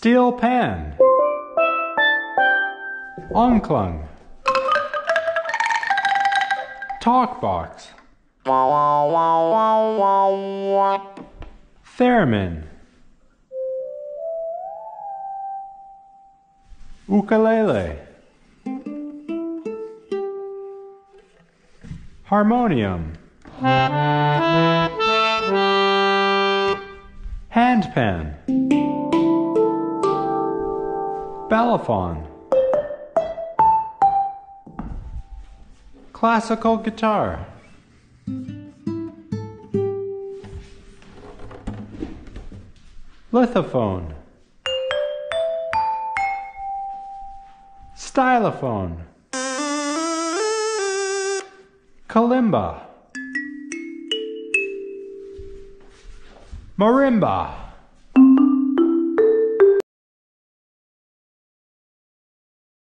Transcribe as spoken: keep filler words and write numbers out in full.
Steel pan. Onklang. Talk box. Theremin. Ukulele. Harmonium. Handpan. Balafon. Classical guitar. Lithophone. Stylophone. Kalimba. Marimba.